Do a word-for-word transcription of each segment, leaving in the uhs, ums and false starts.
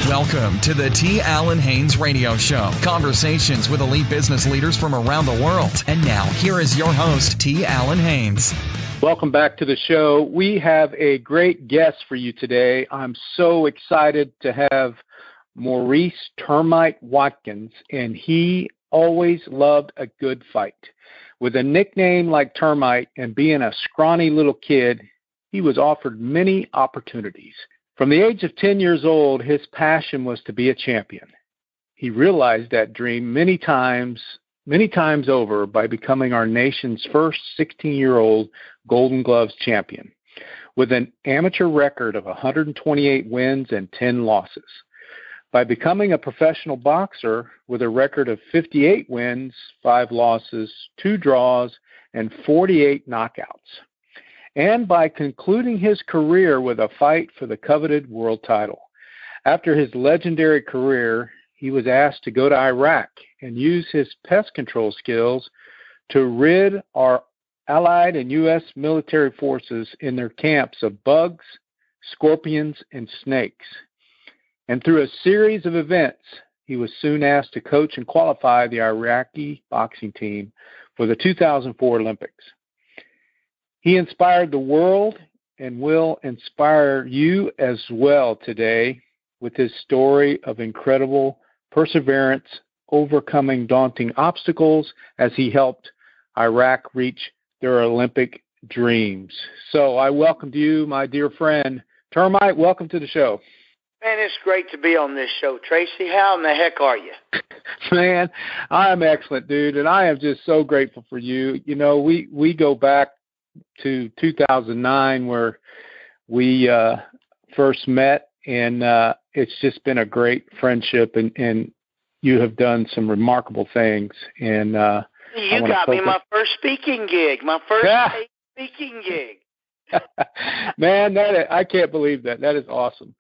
Welcome to the T. Allen Haynes Radio Show. Conversations with elite business leaders from around the world. And now, here is your host, T. Allen Haynes. Welcome back to the show. We have a great guest for you today. I'm so excited to have Maurice Termite Watkins, and he always loved a good fight. With a nickname like Termite and being a scrawny little kid, he was offered many opportunities. From the age of ten years old, his passion was to be a champion. He realized that dream many times, many times over by becoming our nation's first sixteen-year-old Golden Gloves champion, with an amateur record of one hundred twenty-eight wins and ten losses. By becoming a professional boxer with a record of fifty-eight wins, five losses, two draws, and forty-eight knockouts. And by concluding his career with a fight for the coveted world title. After his legendary career, he was asked to go to Iraq and use his pest control skills to rid our Allied and U S military forces in their camps of bugs, scorpions, and snakes. And through a series of events, he was soon asked to coach and qualify the Iraqi boxing team for the two thousand four Olympics. He inspired the world and will inspire you as well today with his story of incredible perseverance, overcoming daunting obstacles as he helped Iraq reach their Olympic dreams. So I welcome you, my dear friend. Termite, welcome to the show. Man, it's great to be on this show, Tracy. How in the heck are you? Man, I'm excellent, dude, and I am just so grateful for you. You know, we, we go back to two thousand nine where we uh, first met, and uh, it's just been a great friendship, and, and you have done some remarkable things. And uh, you got focus. me my first speaking gig, my first yeah. speaking gig. Man, that I can't believe that. That is awesome.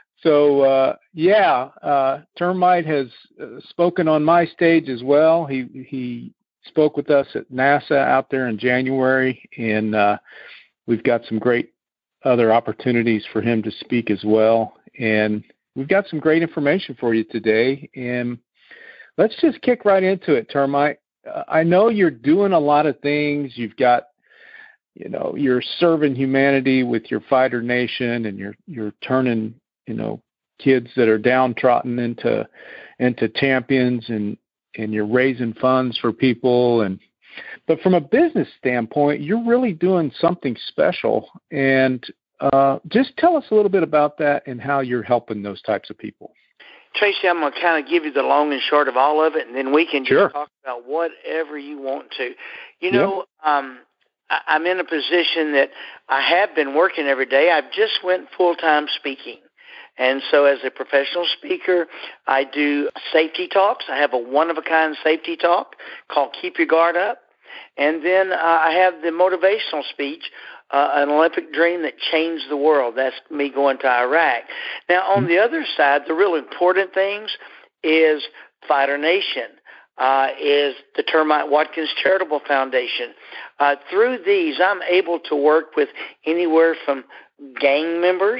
So, uh, yeah, uh, Termite has uh, spoken on my stage as well. He he spoke with us at NASA out there in January, and uh, we've got some great other opportunities for him to speak as well. And we've got some great information for you today. And let's just kick right into it, Termite. Uh, I know you're doing a lot of things. You've got, you know, you're serving humanity with your Fighter Nation, and you're you're turning, you know, kids that are downtrodden into into champions, and and you're raising funds for people. And but from a business standpoint, you're really doing something special. And uh, just tell us a little bit about that and how you're helping those types of people. Tracy, I'm going to kind of give you the long and short of all of it, and then we can just sure. talk about whatever you want to. You know, yep. um, I, I'm in a position that I have been working every day. I've just went full-time speaking. And so as a professional speaker, I do safety talks. I have a one-of-a-kind safety talk called Keep Your Guard Up. And then uh, I have the motivational speech, uh, An Olympic Dream That Changed the World. That's me going to Iraq. Now, on the other side, the real important things is Fighter Nation, uh, is the Termite Watkins Charitable Foundation. Uh, through these, I'm able to work with anywhere from gang members.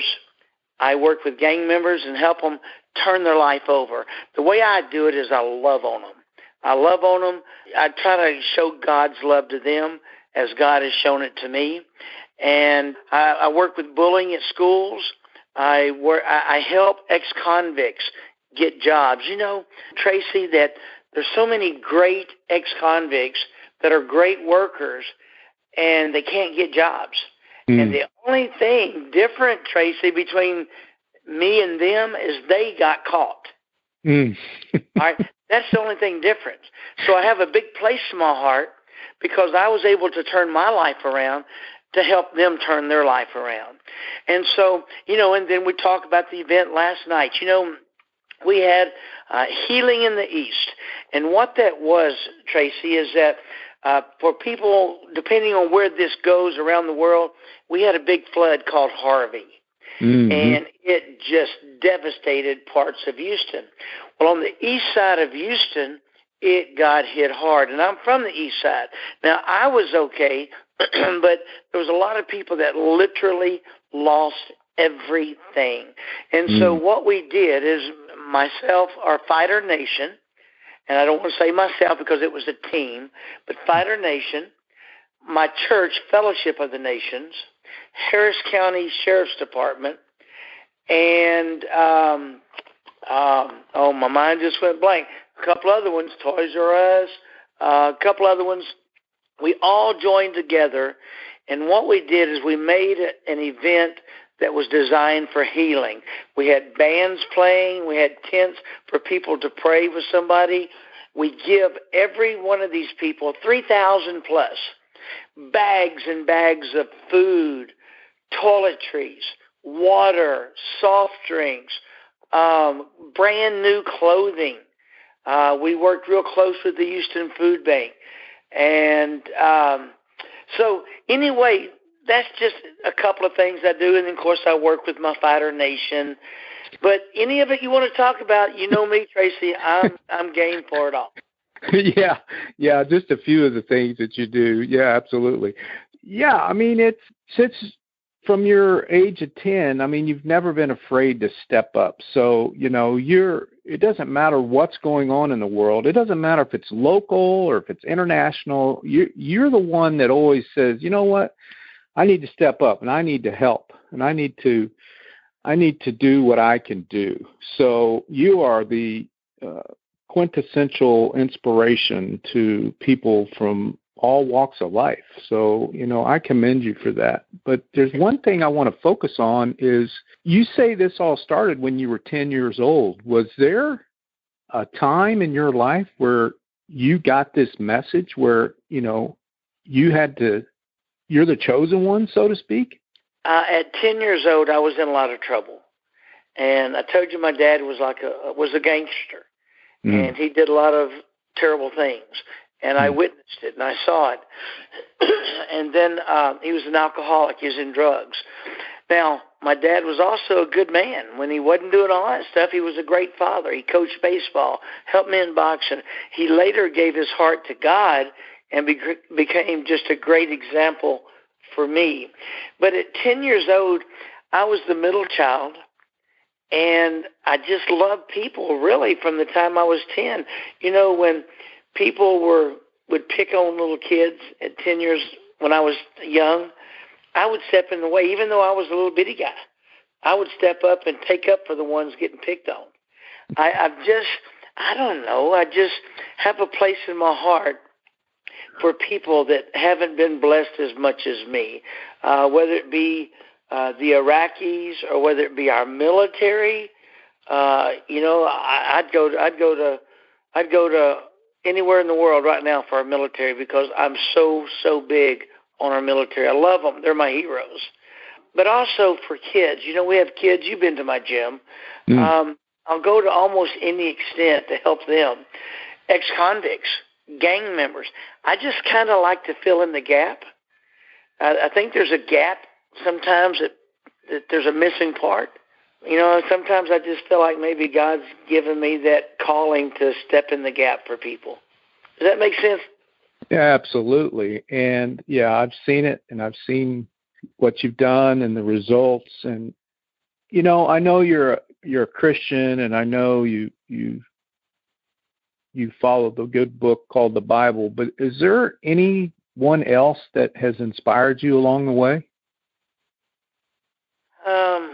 I work with gang members and help them turn their life over. The way I do it is I love on them. I love on them. I try to show God's love to them as God has shown it to me. And I, I work with bullying at schools. I work. I, I help ex-convicts get jobs. You know, Tracy, that there's so many great ex-convicts that are great workers, and they can't get jobs. Mm. And the only thing different, Tracy, between me and them is they got caught. Mm. All right? That's the only thing different. So I have a big place in my heart because I was able to turn my life around to help them turn their life around. And so, you know, and then we talked about the event last night. You know, we had uh, Healing in the East. And what that was, Tracy, is that Uh, for people, depending on where this goes around the world, we had a big flood called Harvey, mm-hmm. and it just devastated parts of Houston. Well, on the east side of Houston, it got hit hard, and I'm from the east side. Now, I was okay, but there was a lot of people that literally lost everything. And mm. so what we did is myself, our Fighter Nation, and I don't want to say myself because it was a team, but Fighter Nation, my church, Fellowship of the Nations, Harris County Sheriff's Department, and, um, um, oh, my mind just went blank. A couple other ones, Toys R Us, uh, a couple other ones. We all joined together, and what we did is we made an event that was designed for healing. We had bands playing. We had tents for people to pray with somebody. We give every one of these people, three thousand plus, bags and bags of food, toiletries, water, soft drinks, um, brand new clothing. Uh, we worked real close with the Houston Food Bank. And um, so anyway, that's just a couple of things I do. And, of course, I work with my Fighter Nation. But any of it you want to talk about, you know me, Tracy, I'm I'm game for it all. Yeah, yeah, just a few of the things that you do. Yeah, absolutely. Yeah, I mean, it's since from your age of ten, I mean, you've never been afraid to step up. So, you know, you're, it doesn't matter what's going on in the world. It doesn't matter if it's local or if it's international. You, you're the one that always says, you know what, I need to step up and I need to help and I need to, I need to do what I can do. So you are the uh, quintessential inspiration to people from all walks of life. So, you know, I commend you for that. But there's one thing I want to focus on is you say this all started when you were ten years old. Was there a time in your life where you got this message where, you know, you had to, you're the chosen one, so to speak? Uh, at ten years old, I was in a lot of trouble. And I told you my dad was like a, was a gangster. Mm. And he did a lot of terrible things. And I witnessed it, and I saw it. And then uh, he was an alcoholic. He was in drugs. Now, my dad was also a good man. When he wasn't doing all that stuff, he was a great father. He coached baseball, helped me in boxing. He later gave his heart to God and be- became just a great example for me. But at ten years old, I was the middle child, and I just loved people, really, from the time I was ten. You know, when people were would pick on little kids at ten years when I was young, I would step in the way, even though I was a little bitty guy. I would step up and take up for the ones getting picked on. I, I've just, I don't know, I just have a place in my heart for people that haven't been blessed as much as me, uh, whether it be uh, the Iraqis or whether it be our military. Uh, you know, I, I'd go, to, I'd go to, I'd go to. anywhere in the world right now for our military because I'm so, so big on our military. I love them. They're my heroes. But also for kids. You know, we have kids. You've been to my gym. Mm. Um, I'll go to almost any extent to help them. Ex-convicts, gang members. I just kind of like to fill in the gap. I, I think there's a gap sometimes that, that there's a missing part. You know, sometimes I just feel like maybe God's given me that calling to step in the gap for people. Does that make sense? Yeah, absolutely. And, yeah, I've seen it, and I've seen what you've done and the results. And, you know, I know you're a, you're a Christian, and I know you you you follow the good book called the Bible, but is there anyone else that has inspired you along the way? Um.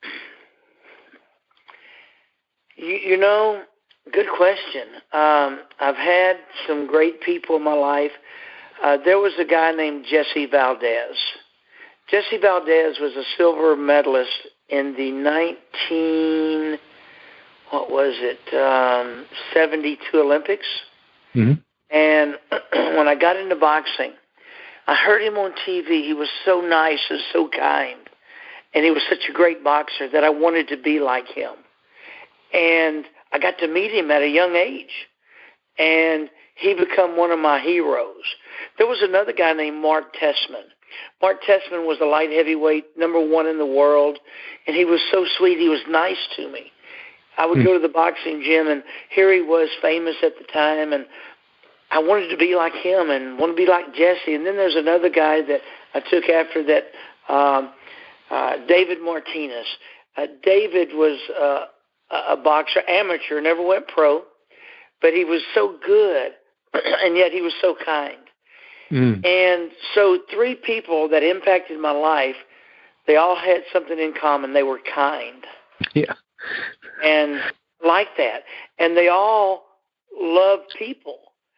You, you know, good question. Um, I've had some great people in my life. Uh, there was a guy named Jesse Valdez. Jesse Valdez was a silver medalist in the nineteen, what was it, um, seventy-two Olympics. Mm-hmm. And when I got into boxing, I heard him on T V. He was so nice and so kind. And he was such a great boxer that I wanted to be like him. And I got to meet him at a young age, and he became one of my heroes. There was another guy named Mark Tessman. Mark Tessman was a light heavyweight, number one in the world, and he was so sweet. He was nice to me. I would mm. go to the boxing gym, and here he was, famous at the time, and I wanted to be like him and want to be like Jesse. And then there's another guy that I took after that um, uh, David Martinez. Uh, David was uh, a boxer, amateur, never went pro, but he was so good, and yet he was so kind. Mm. And so three people that impacted my life, they all had something in common. They were kind. Yeah. And like that. And they all loved people.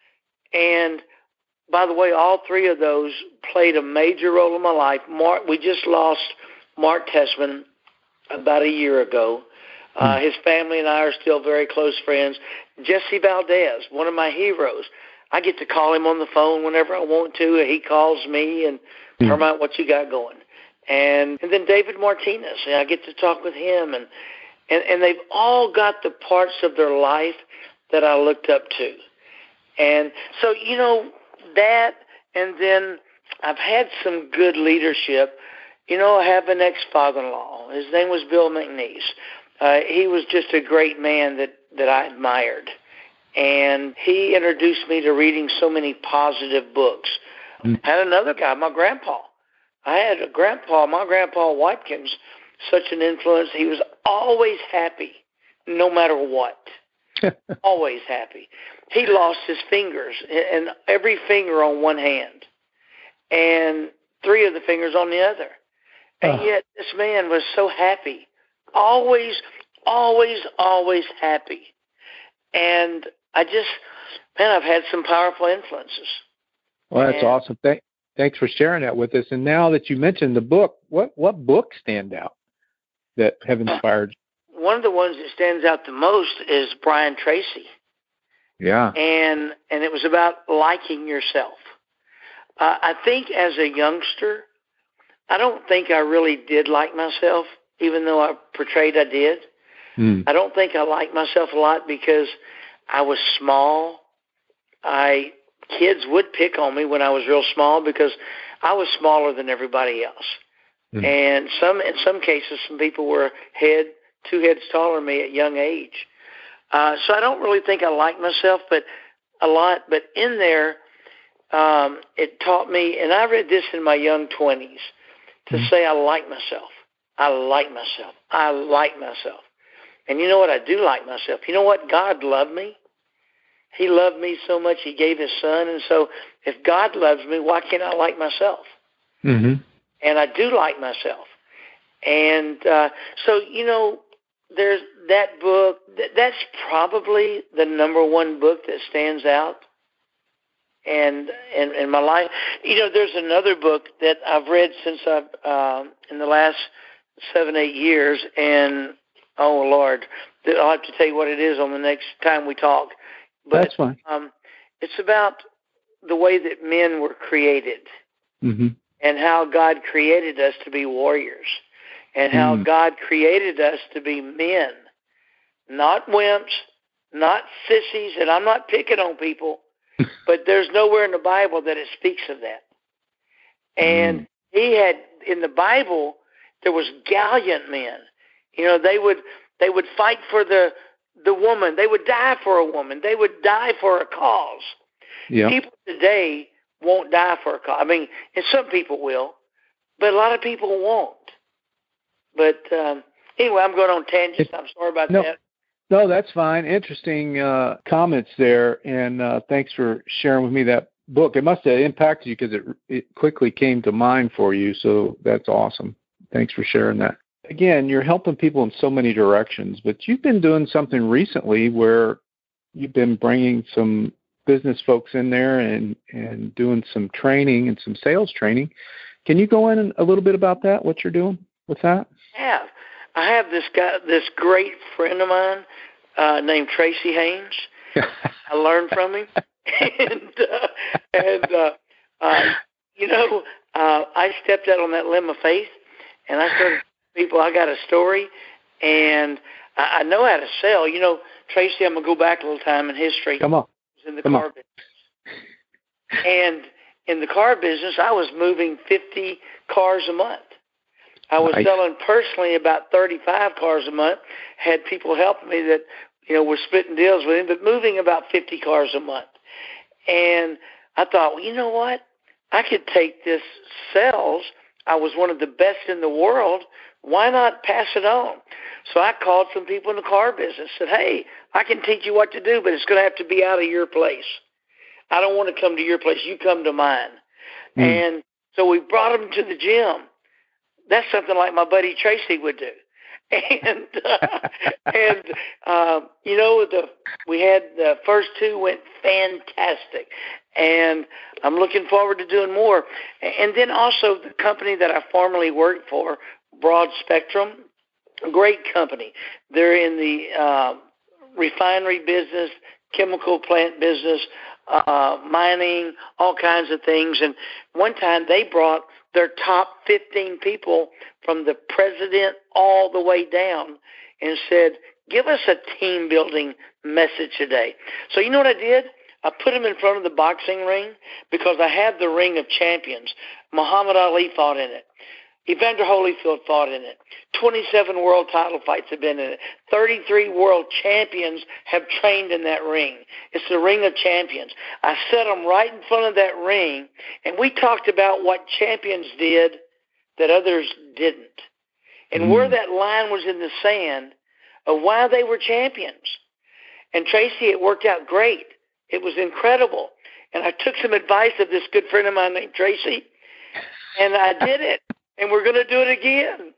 And by the way, all three of those played a major role in my life. Mark, we just lost Mark Tessman about a year ago. Uh, his family and I are still very close friends. Jesse Valdez, one of my heroes. I get to call him on the phone whenever I want to. He calls me and mm. Termite, what you got going? And and then David Martinez, I get to talk with him. And, and, and they've all got the parts of their life that I looked up to. And so, you know, that, and then I've had some good leadership. You know, I have an ex-father-in-law. His name was Bill McNeese. Uh, he was just a great man that, that I admired. And he introduced me to reading so many positive books. Mm. I had another guy, my grandpa. I had a grandpa, my grandpa Watkins, such an influence. He was always happy, no matter what. Always happy. He lost his fingers, and every finger on one hand, and three of the fingers on the other. And yet this man was so happy. Always, always, always happy. And I just, man, I've had some powerful influences. Well, that's and, awesome. Thank, thanks for sharing that with us. And now that you mentioned the book, what, what books stand out that have inspired you? One of the ones that stands out the most is Brian Tracy. Yeah. And and it was about liking yourself. Uh, I think as a youngster, I don't think I really did like myself, even though I portrayed I did. Mm. I don't think I liked myself a lot because I was small. I kids would pick on me when I was real small because I was smaller than everybody else. Mm. And some in some cases, some people were head, two heads taller than me at a young age. Uh, so I don't really think I liked myself, but a lot. But in there, um, it taught me, and I read this in my young twenties, to mm. say I like myself. I like myself. I like myself. And you know what? I do like myself. You know what? God loved me. He loved me so much He gave His Son. And so if God loves me, why can't I like myself? Mm-hmm. And I do like myself. And uh, so, you know, there's that book. Th- that's probably the number one book that stands out. And in, in my life, you know, there's another book that I've read since I've uh, in the last seven, eight years, and oh Lord, I'll have to tell you what it is on the next time we talk. But that's fine. Um, it's about the way that men were created, mm-hmm. and how God created us to be warriors, and how mm. God created us to be men, not wimps, not sissies. And I'm not picking on people. But there's nowhere in the Bible that it speaks of that. And mm. he had, in the Bible, there was gallant men. You know, they would they would fight for the the woman. They would die for a woman. They would die for a cause. Yep. People today won't die for a cause. I mean, and some people will, but a lot of people won't. But um, anyway, I'm going on tangents. I'm sorry about no. that. No, that's fine. Interesting uh, comments there, and uh, thanks for sharing with me that book. It must have impacted you because it, it quickly came to mind for you, so that's awesome. Thanks for sharing that. Again, you're helping people in so many directions, but you've been doing something recently where you've been bringing some business folks in there and, and doing some training and some sales training. Can you go in a little bit about that, what you're doing with that? Yeah. I have this guy, this great friend of mine uh, named Tracy Haynes. I learned from him, and uh, and uh, uh, you know, uh, I stepped out on that limb of faith, and I started people. I got a story, and I, I know how to sell. You know, Tracy, I'm gonna go back a little time in history. Come on, I was in the Come car on. business, and in the car business, I was moving fifty cars a month. I was nice. selling personally about thirty-five cars a month, had people helping me that, you know, were splitting deals with him, but moving about fifty cars a month. And I thought, well, you know what? I could take this sales I was one of the best in the world. Why not pass it on? So I called some people in the car business, said, hey, I can teach you what to do, but it's going to have to be out of your place. I don't want to come to your place. You come to mine. Mm. And so we brought them to the gym. That's something like my buddy Tracy would do. And, uh, and uh, you know, the we had the first two went fantastic. And I'm looking forward to doing more. And then also the company that I formerly worked for, Broad Spectrum, a great company. They're in the uh, refinery business, chemical plant business, uh, mining, all kinds of things. And one time they brought their top fifteen people from the president all the way down and said, give us a team building message today. So you know what I did? I put them in front of the boxing ring because I had the Ring of Champions. Muhammad Ali fought in it. Evander Holyfield fought in it. twenty-seven world title fights have been in it. thirty-three world champions have trained in that ring. It's the Ring of Champions. I set them right in front of that ring, and we talked about what champions did that others didn't. And mm. where that line was in the sand of why they were champions. And Tracy, it worked out great. It was incredible. And I took some advice of this good friend of mine named Tracy, and I did it. And we're going to do it again.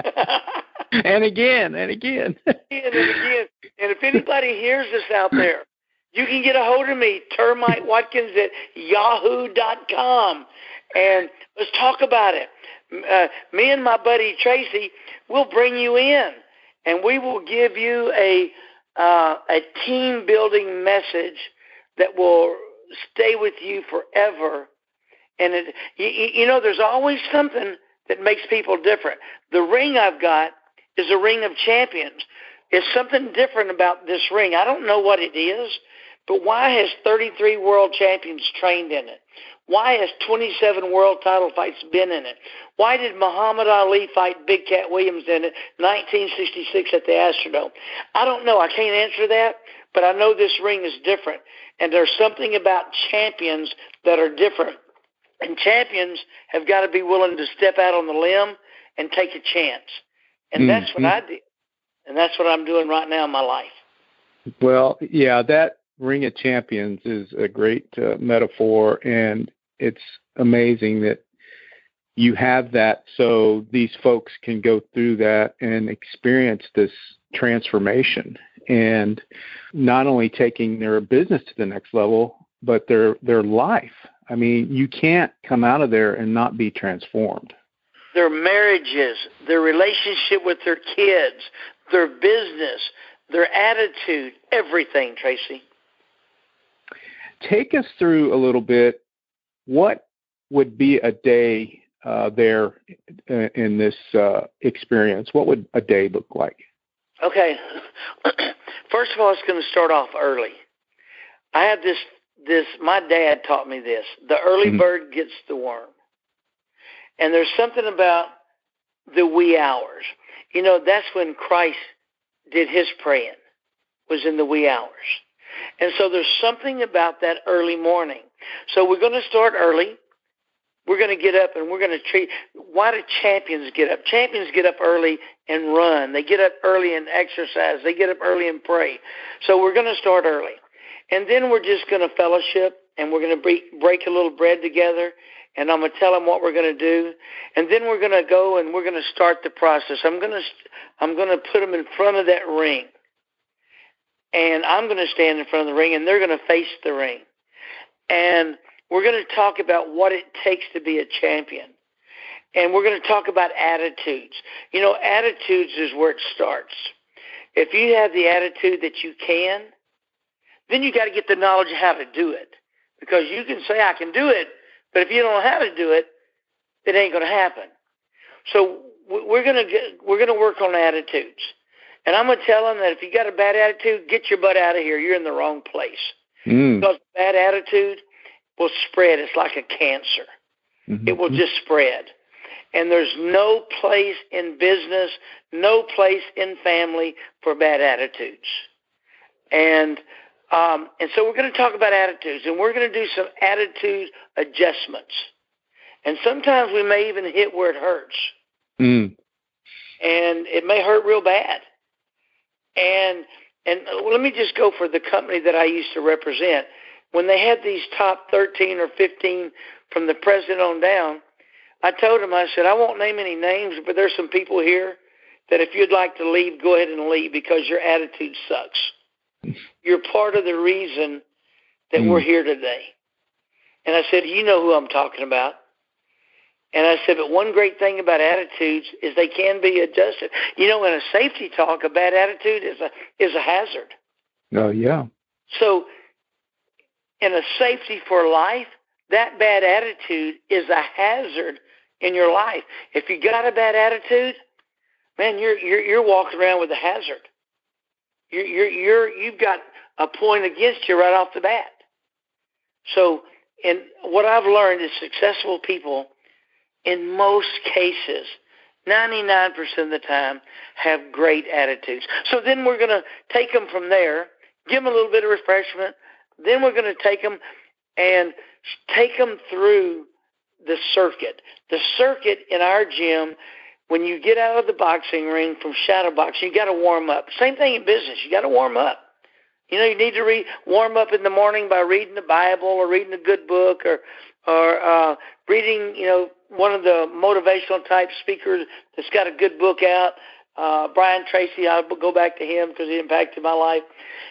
and again, and again. and again. And if anybody hears this out there, you can get a hold of me, Termite Watkins at yahoo dot com. And let's talk about it. Uh, me and my buddy Tracy will bring you in, and we will give you a uh, a team-building message that will stay with you forever. And, it, you, you know, there's always something that makes people different. The ring I've got is a Ring of Champions. There's something different about this ring. I don't know what it is, but why has thirty-three world champions trained in it? Why has twenty-seven world title fights been in it? Why did Muhammad Ali fight Big Cat Williams in it nineteen sixty-six at the Astrodome? I don't know. I can't answer that, but I know this ring is different. And there's something about champions that are different. And champions have got to be willing to step out on the limb and take a chance. And mm-hmm. that's what I did. And that's what I'm doing right now in my life. Well, yeah, that Ring of Champions is a great uh, metaphor, and it's amazing that you have that so these folks can go through that and experience this transformation, and not only taking their business to the next level, but their their life. I mean, you can't come out of there and not be transformed. Their marriages, their relationship with their kids, their business, their attitude, everything, Tracy. Take us through a little bit. What would be a day uh, there in this uh, experience? What would a day look like? Okay. First of all, it's going to start off early. I have this, this, my dad taught me this. The early mm-hmm. bird gets the worm. And there's something about the wee hours. You know, that's when Christ did his praying, was in the wee hours. And so there's something about that early morning. So we're going to start early. We're going to get up and we're going to treat. Why do champions get up? Champions get up early and run. They get up early and exercise. They get up early and pray. So we're going to start early. And then we're just going to fellowship, and we're going to break, break a little bread together, and I'm going to tell them what we're going to do. And then we're going to go and we're going to start the process. I'm going to I'm going to put them in front of that ring. And I'm going to stand in front of the ring, and they're going to face the ring. And we're going to talk about what it takes to be a champion. And we're going to talk about attitudes. You know, attitudes is where it starts. If you have the attitude that you can, then you got to get the knowledge of how to do it. Because you can say, I can do it, but if you don't know how to do it, it ain't going to happen. So we're going to get, we're going to work on attitudes. And I'm going to tell them that if you got a bad attitude, get your butt out of here. You're in the wrong place. Mm. Because bad attitude will spread. It's like a cancer. Mm-hmm. It will just spread. And there's no place in business, no place in family for bad attitudes. And um, and so we're going to talk about attitudes, and we're going to do some attitude adjustments. And sometimes we may even hit where it hurts. Mm. And it may hurt real bad. And and let me just go for the company that I used to represent. When they had these top thirteen or fifteen from the president on down, I told them, I said, I won't name any names, but there's some people here that if you'd like to leave, go ahead and leave because your attitude sucks. You're part of the reason that mm. we're here today. And I said, you know who I'm talking about. And I said, but one great thing about attitudes is they can be adjusted. You know, in a safety talk, a bad attitude is a is a hazard. Oh, yeah. So in a safety for life, that bad attitude is a hazard in your life. If you got a bad attitude, man, you're you're you're walking around with a hazard. You're you're you're you've got a point against you right off the bat. So, and what I've learned is successful people, in most cases, ninety-nine percent of the time, have great attitudes. So then we're going to take them from there, give them a little bit of refreshment. Then we're going to take them and take them through the circuit. The circuit in our gym, when you get out of the boxing ring from shadow boxing, you got to warm up. Same thing in business. You got to warm up. You know, you need to re- warm up in the morning by reading the Bible or reading a good book or or uh, reading, you know, one of the motivational type speakers that's got a good book out. Uh, Brian Tracy, I'll go back to him because he impacted my life.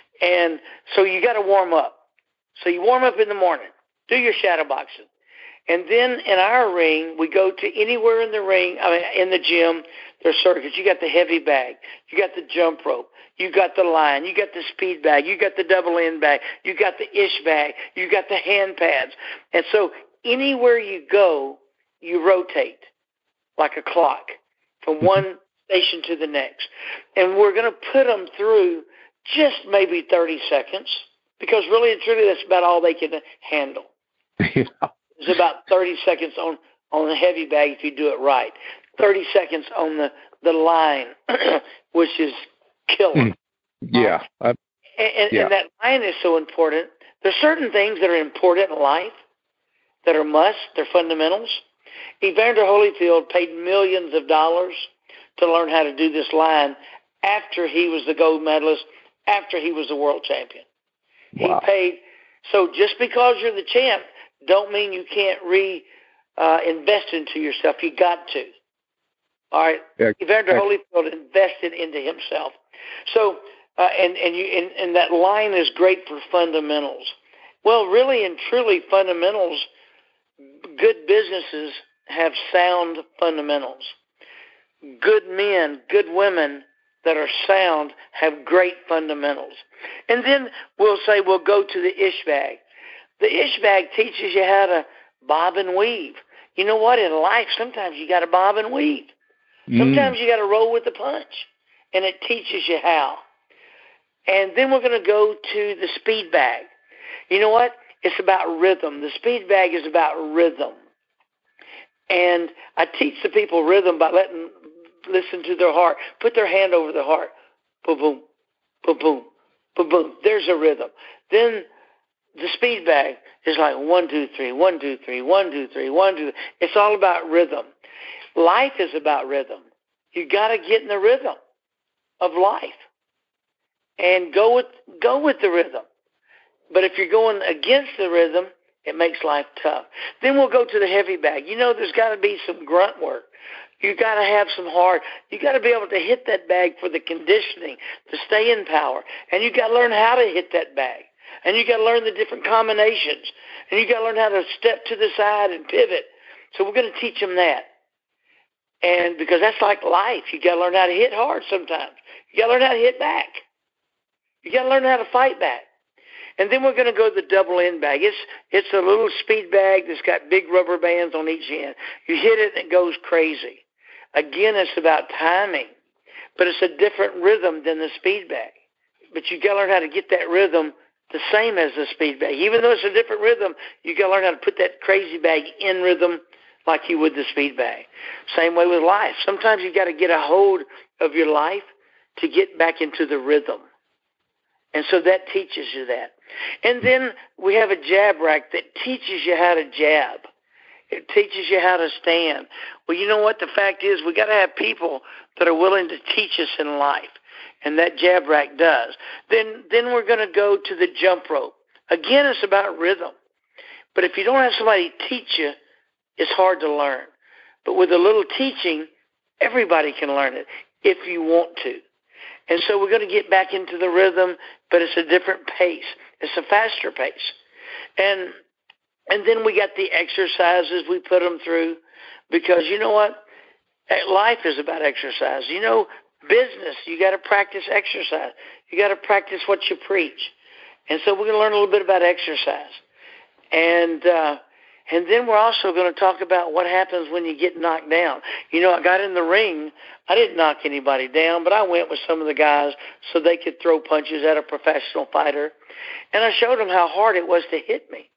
And so you got to warm up. So you warm up in the morning, do your shadow boxing. And then in our ring, we go to anywhere in the ring, I mean, in the gym, there's circuits. You got the heavy bag. You got the jump rope. You got the line. You got the speed bag. You got the double end bag. You got the ish bag. You got the hand pads. And so anywhere you go, you rotate like a clock from one station to the next. And we're going to put them through just maybe thirty seconds because really and truly that's about all they can handle. Yeah. It's about thirty seconds on, on the heavy bag if you do it right. thirty seconds on the, the line, which is killer. Yeah. Um, and, yeah. And that line is so important. There's certain things that are important in life that are must. They're fundamentals. Evander Holyfield paid millions of dollars to learn how to do this line after he was the gold medalist, after he was the world champion. Wow. He paid. So just because you're the champ don't mean you can't re uh, invest into yourself. You got to. All right. Yeah. Evander yeah. Holyfield invested into himself. So uh, and and you and, and that line is great for fundamentals. Well, really and truly, fundamentals. Good businesses have sound fundamentals. Good men, good women that are sound have great fundamentals. And then we'll say we'll go to the ish bag. The ish bag teaches you how to bob and weave. You know what? In life, sometimes you got to bob and weave. Sometimes mm. you got to roll with the punch, and it teaches you how. And then we're going to go to the speed bag. You know what? It's about rhythm. The speed bag is about rhythm. And I teach the people rhythm by letting listen to their heart. Put their hand over their heart. Boom, boom, boom, boom, boom, boom. There's a rhythm. Then the speed bag is like one, two, three, one, two, three, one, two, three, one, two. It's all about rhythm. Life is about rhythm. You got to get in the rhythm of life and go with go with the rhythm. But if you're going against the rhythm, it makes life tough. Then we'll go to the heavy bag. You know, there's got to be some grunt work. You got to have some hard. You got to be able to hit that bag for the conditioning, to stay in power. And you got to learn how to hit that bag. And you got to learn the different combinations. And you got to learn how to step to the side and pivot. So we're going to teach them that. And because that's like life. You got to learn how to hit hard sometimes. You got to learn how to hit back. You got to learn how to fight back. And then we're going to go to the double end bag. It's it's a little speed bag that's got big rubber bands on each end. You hit it and it goes crazy. Again, it's about timing, but it's a different rhythm than the speed bag. But you got to learn how to get that rhythm the same as the speed bag. Even though it's a different rhythm, you got to learn how to put that crazy bag in rhythm like you would the speed bag. Same way with life. Sometimes you got to get a hold of your life to get back into the rhythm. And so that teaches you that. And then we have a jab rack that teaches you how to jab. It teaches you how to stand. Well, you know what? The fact is we got to have people that are willing to teach us in life, and that jab rack does. Then, then we're going to go to the jump rope. Again, it's about rhythm. But if you don't have somebody teach you, it's hard to learn. But with a little teaching, everybody can learn it if you want to. And so we're going to get back into the rhythm, but it's a different pace. It's a faster pace. And and then we got the exercises we put them through, because you know what? Life is about exercise. You know, business, you got to practice exercise. You got to practice what you preach. And so we're going to learn a little bit about exercise. And uh, and then we're also going to talk about what happens when you get knocked down. You know, I got in the ring. I didn't knock anybody down, but I went with some of the guys so they could throw punches at a professional fighter. And I showed them how hard it was to hit me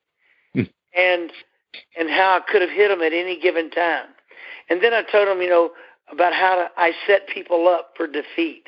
and and how I could have hit them at any given time. And then I told them, you know, about how to, I set people up for defeat.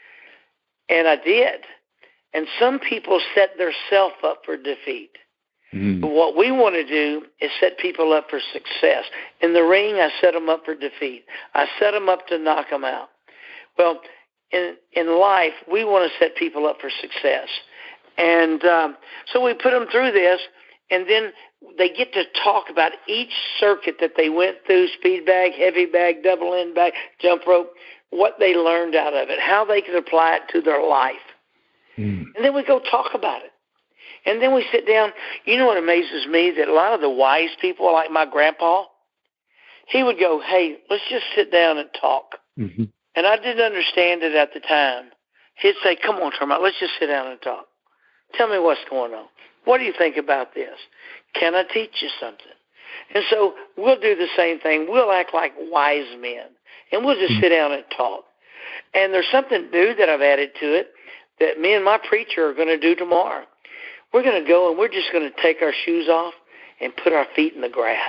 And I did. And some people set their self up for defeat. Mm. But what we want to do is set people up for success. In the ring, I set them up for defeat. I set them up to knock them out. Well, in in life, we want to set people up for success. And um, so we put them through this, and then they get to talk about each circuit that they went through, speed bag, heavy bag, double end bag, jump rope, what they learned out of it, how they can apply it to their life. Mm. And then we go talk about it. And then we sit down. You know what amazes me? That a lot of the wise people, like my grandpa, he would go, hey, let's just sit down and talk. Mm-hmm. And I didn't understand it at the time. He'd say, come on, Termite, let's just sit down and talk. Tell me what's going on. What do you think about this? Can I teach you something? And so we'll do the same thing. We'll act like wise men, and we'll just mm-hmm. sit down and talk. And there's something new that I've added to it that me and my preacher are going to do tomorrow. We're going to go and we're just going to take our shoes off and put our feet in the grass.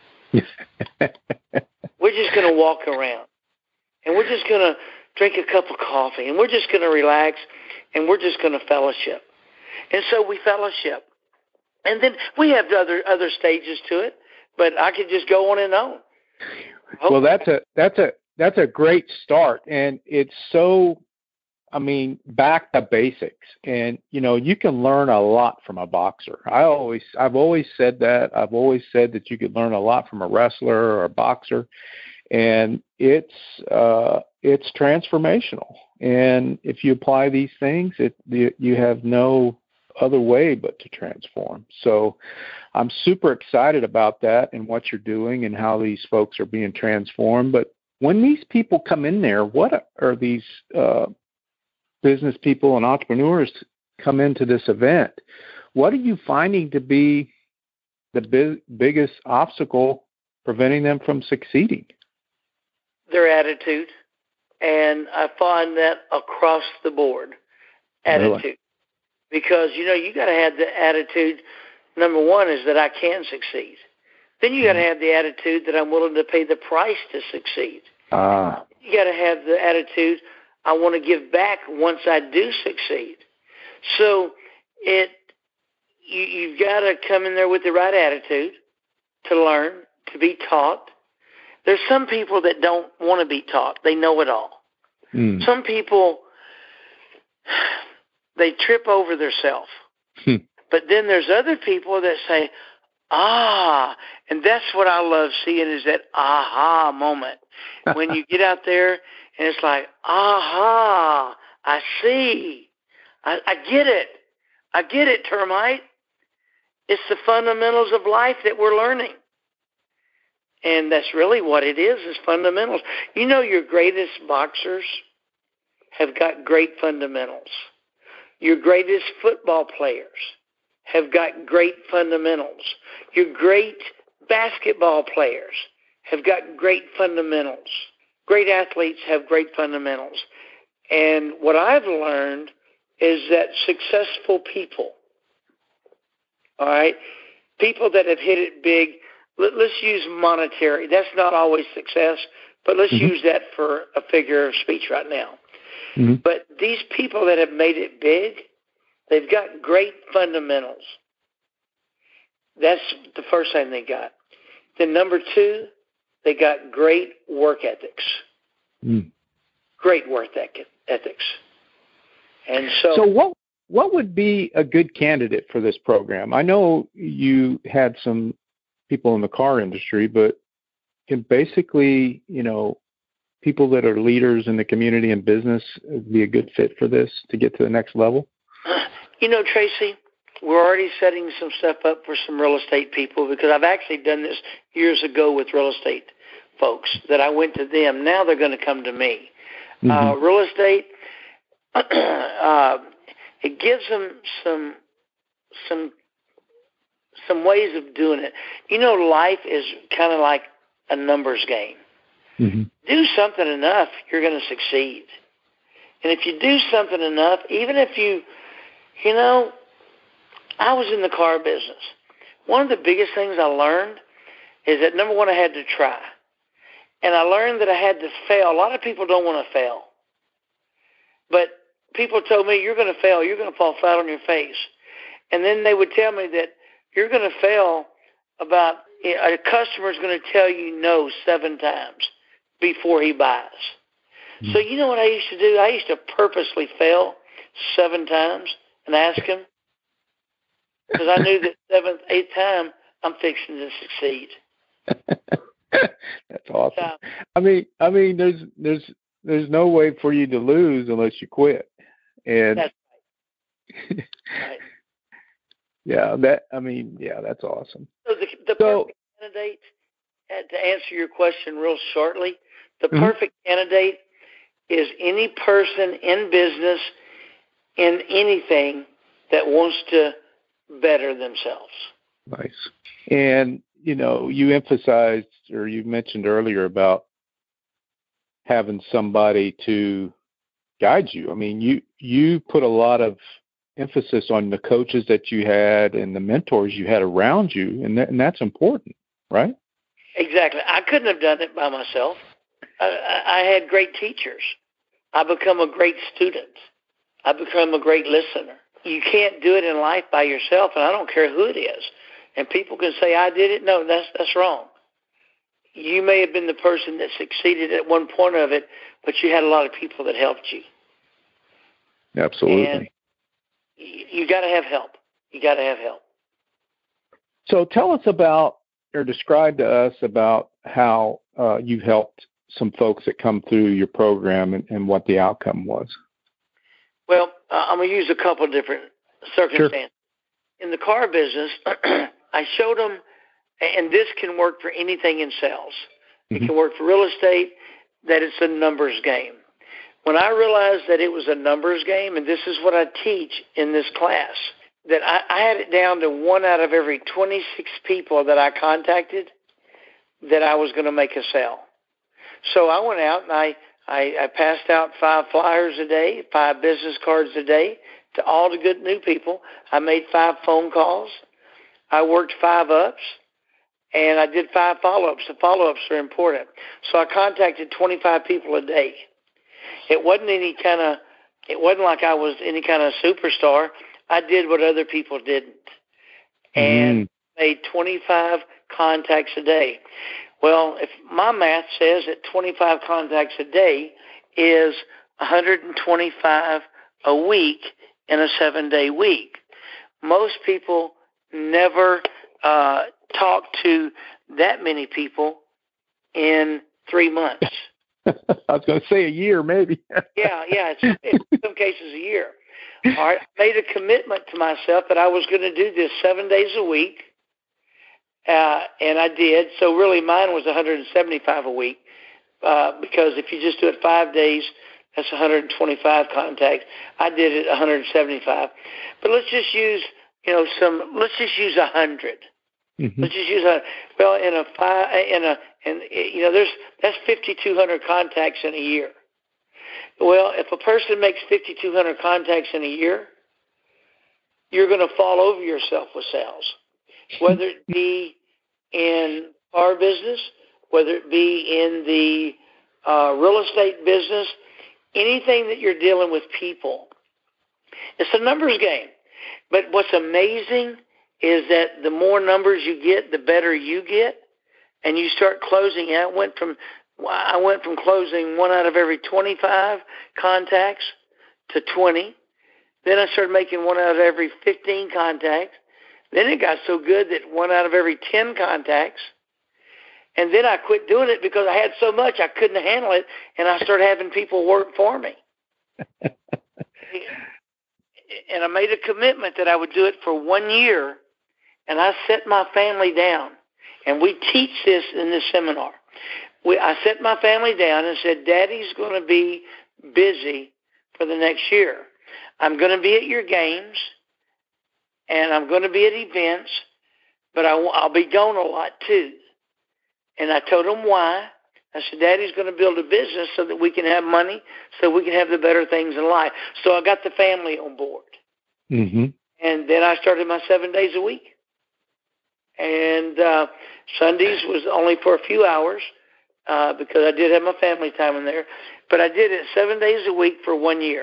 We're just going to walk around. And we're just going to drink a cup of coffee. And we're just going to relax. And we're just going to fellowship. And so we fellowship. And then we have other other stages to it. But I could just go on and on. Well, that's a that's a that's a great start. And it's so, I mean, back to basics. And, you know, you can learn a lot from a boxer. I always, I've always said that. I've always said that you could learn a lot from a wrestler or a boxer. And it's, uh, it's transformational. And if you apply these things, it, you, you have no other way but to transform. So I'm super excited about that and what you're doing and how these folks are being transformed. But when these people come in there, what are these, uh, business people and entrepreneurs come into this event, what are you finding to be the big, biggest obstacle preventing them from succeeding? Their attitude. And I find that across the board, attitude. Really? Because, you know, you got to have the attitude, number one, is that I can succeed. Then you got to have the attitude that I'm willing to pay the price to succeed. Ah. You got to have the attitude, I want to give back once I do succeed. So it you, you've got to come in there with the right attitude to learn, to be taught. There's some people that don't want to be taught. They know it all. Mm. Some people, they trip over themselves. Hmm. But then there's other people that say, ah, and that's what I love seeing is that aha moment. When you get out there and it's like, aha, I see. I, I get it. I get it, Termite. It's the fundamentals of life that we're learning. And that's really what it is, is fundamentals. You know, your greatest boxers have got great fundamentals. Your greatest football players have got great fundamentals. Your great basketball players have got great fundamentals. Great athletes have great fundamentals. And what I've learned is that successful people, all right, people that have hit it big, let, let's use monetary. That's not always success, but let's mm-hmm. use that for a figure of speech right now. Mm-hmm. But these people that have made it big, they've got great fundamentals. That's the first thing they got. Then number two, they got great work ethics. Mm. Great work ethics. And so, so what what would be a good candidate for this program? I know you had some people in the car industry, but can basically, you know, people that are leaders in the community and business be a good fit for this to get to the next level? You know, Tracy, we're already setting some stuff up for some real estate people, because I've actually done this years ago with real estate folks that I went to them. Now they're going to come to me. Mm-hmm. Uh, real estate, uh, it gives them some some some ways of doing it. You know, life is kind of like a numbers game. Mm-hmm. Do something enough, you're going to succeed. And if you do something enough, even if you, you know, I was in the car business. One of the biggest things I learned is that, number one, I had to try. And I learned that I had to fail. A lot of people don't want to fail. But people told me, you're going to fail. You're going to fall flat on your face. And then they would tell me that you're going to fail about, a customer is going to tell you no seven times before he buys. Mm-hmm. So you know what I used to do? I used to purposely fail seven times and ask him, because I knew that seventh, eighth time, I'm fixing to succeed. That's awesome. So, I mean, I mean, there's there's there's no way for you to lose unless you quit. And that's right. Right. Yeah, that I mean, yeah, that's awesome. So the, the so, perfect candidate, to answer your question real shortly, the mm-hmm. perfect candidate is any person in business, in anything, that wants to better themselves. Nice. And, you know, you emphasized, or you mentioned earlier about having somebody to guide you. I mean, you, you put a lot of emphasis on the coaches that you had and the mentors you had around you, and, that, and that's important, right? Exactly. I couldn't have done it by myself. I, I had great teachers. I become a great student. I become a great listener. You can't do it in life by yourself, and I don't care who it is. And people can say, I did it. No, that's that's wrong. You may have been the person that succeeded at one point of it, but you had a lot of people that helped you. Absolutely. And you got to have help. You got to have help. So tell us about, or describe to us about how uh, you've helped some folks that come through your program and, and what the outcome was. Well, uh, I'm going to use a couple of different circumstances. Sure. In the car business, I showed them, and this can work for anything in sales. Mm-hmm. It can work for real estate, that it's a numbers game. When I realized that it was a numbers game, and this is what I teach in this class, that I, I had it down to one out of every twenty-six people that I contacted that I was going to make a sale. So I went out and I, I, I passed out five flyers a day, five business cards a day to all the good new people. I made five phone calls. I worked five ups, and I did five follow-ups. The follow-ups are important. So I contacted twenty-five people a day. It wasn't any kind of, it wasn't like I was any kind of superstar. I did what other people didn't, and mm. made twenty-five contacts a day. Well, if my math says that twenty-five contacts a day is one hundred twenty-five a week in a seven-day week, most people never uh, talk to that many people in three months. I was going to say a year, maybe. yeah, yeah, it's, it's in some cases a year. All right, I made a commitment to myself that I was going to do this seven days a week, uh, and I did. So really mine was one hundred seventy-five a week, uh, because if you just do it five days, that's one hundred twenty-five contacts. I did it one hundred seventy-five. But let's just use, you know, some, let's just use one hundred. Mm-hmm. Let's just use a, well, in a five, in a, and you know, there's, that's fifty-two hundred contacts in a year. Well, if a person makes fifty-two hundred contacts in a year, you're going to fall over yourself with sales, whether it be in our business, whether it be in the uh, real estate business, anything that you're dealing with people. It's a numbers game. But what's amazing is that the more numbers you get, the better you get. and you start closing out. Went from I went from closing one out of every twenty-five contacts to twenty. Then I started making one out of every fifteen contacts. Then it got so good that one out of every ten contacts. And then I quit doing it because I had so much I couldn't handle it, and I started having people work for me. And I made a commitment that I would do it for one year, and I set my family down. And we teach this in this seminar. We, I set my family down and said, Daddy's going to be busy for the next year. I'm going to be at your games, and I'm going to be at events, but I, I'll be gone a lot too. And I told him why. I said, Daddy's going to build a business so that we can have money, so we can have the better things in life. So I got the family on board. Mm-hmm. And then I started my seven days a week. And uh, Sundays was only for a few hours uh, because I did have my family time in there. But I did it seven days a week for one year.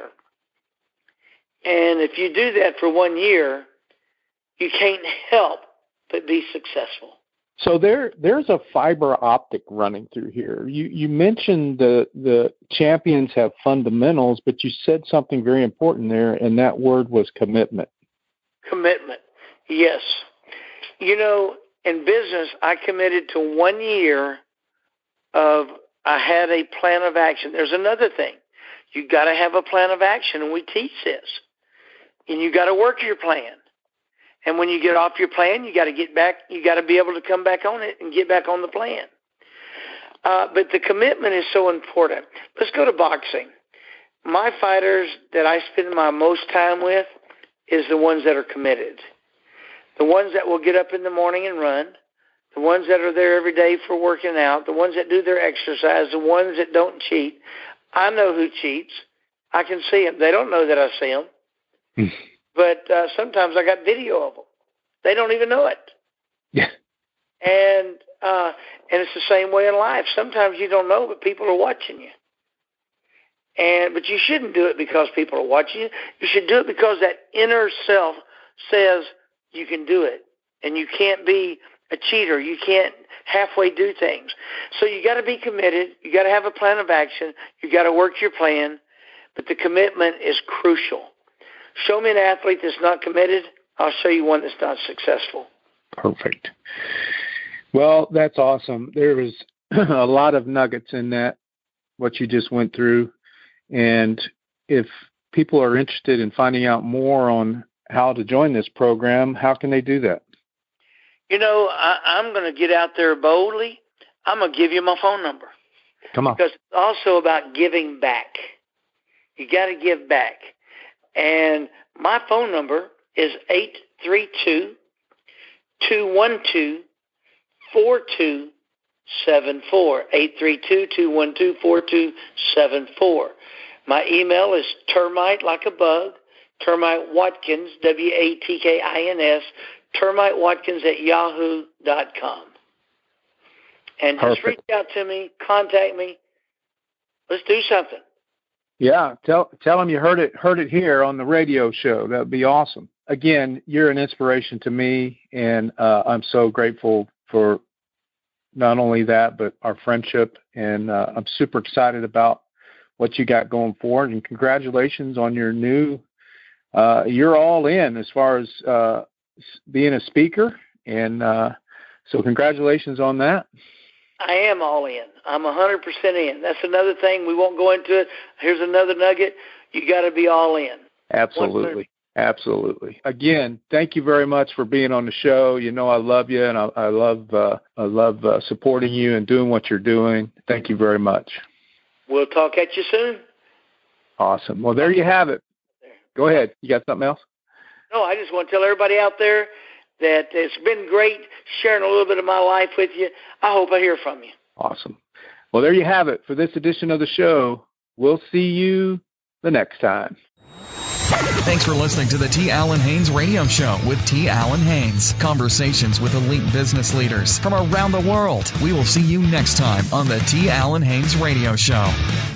And if you do that for one year, you can't help but be successful. So there, there's a fiber optic running through here. You you mentioned the the champions have fundamentals, but you said something very important there, and that word was commitment. Commitment, yes. You know, in business, I committed to one year of I had a plan of action. There's another thing. You got to have a plan of action, and we teach this. And you got to work your plan. And when you get off your plan, you got to get back. You got to be able to come back on it and get back on the plan. Uh, but the commitment is so important. Let's go to boxing. My fighters that I spend my most time with is the ones that are committed. The ones that will get up in the morning and run. The ones that are there every day for working out. The ones that do their exercise. The ones that don't cheat. I know who cheats. I can see them. They don't know that I see them. But uh, sometimes I got video of them. They don't even know it. Yeah. And uh, and it's the same way in life. Sometimes you don't know, but people are watching you. And but you shouldn't do it because people are watching you. You should do it because that inner self says you can do it, and you can't be a cheater. You can't halfway do things. So you got to be committed. You got to have a plan of action. You got to work your plan. But the commitment is crucial. Show me an athlete that's not committed, I'll show you one that's not successful. Perfect. Well, that's awesome. There was a lot of nuggets in that, what you just went through. And if people are interested in finding out more on how to join this program, how can they do that? You know, I, I'm going to get out there boldly. I'm going to give you my phone number. Come on. Because it's also about giving back. You got to give back. And my phone number is eight three two, two one two, four two seven four, eight three two, two one two, four two seven four. My email is termite like a bug, termite watkins, W A T K I N S, termite watkins at yahoo dot com. And just Perfect. reach out to me, contact me. Let's do something. Yeah, tell tell them you heard it heard it here on the radio show. That would be awesome. Again, you're an inspiration to me, and uh, I'm so grateful for not only that, but our friendship. And uh, I'm super excited about what you got going forward. And congratulations on your new. Uh, you're all in as far as uh, being a speaker, and uh, so congratulations on that. I am all in. I'm one hundred percent in. That's another thing. We won't go into it. Here's another nugget. You got to be all in. Absolutely. Absolutely. Again, thank you very much for being on the show. You know I love you, and I, I love uh, I love uh, supporting you and doing what you're doing. Thank you very much. We'll talk at you soon. Awesome. Well, there you have it. Go ahead. You got something else? No, I just want to tell everybody out there that it's been great sharing a little bit of my life with you. I hope I hear from you. Awesome. Well, there you have it for this edition of the show. We'll see you the next time. Thanks for listening to the T. Allen Haynes Radio Show with T. Allen Haynes. Conversations with elite business leaders from around the world. We will see you next time on the T. Allen Haynes Radio Show.